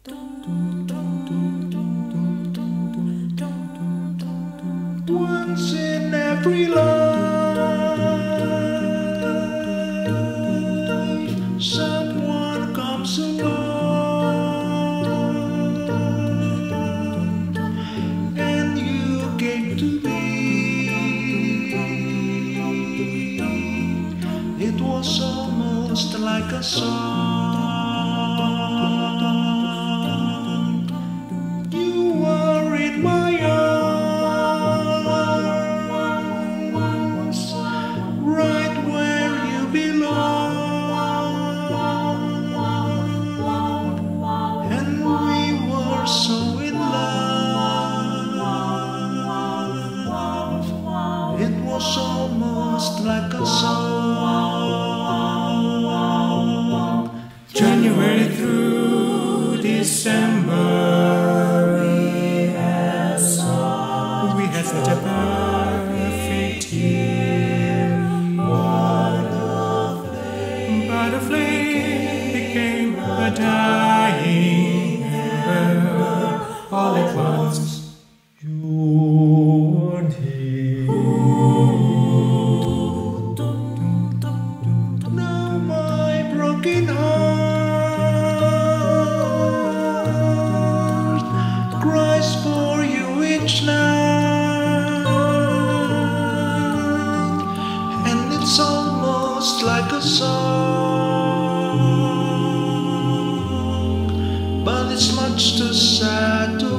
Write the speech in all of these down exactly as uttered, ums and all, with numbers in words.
Once in every life, someone comes along, and you came to be. It was almost like a song. You were in my arms, right where you belong, and we were so in love. It was almost like a song. January through December, we had song. We had such a perfect year. But a flame, but a flame became a dying ember. All at once, you weren't here. Now my broken heart cries for you each night, and it's almost like a song, but it's much too sad to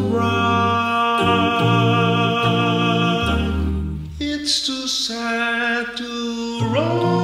write. It's too sad to write.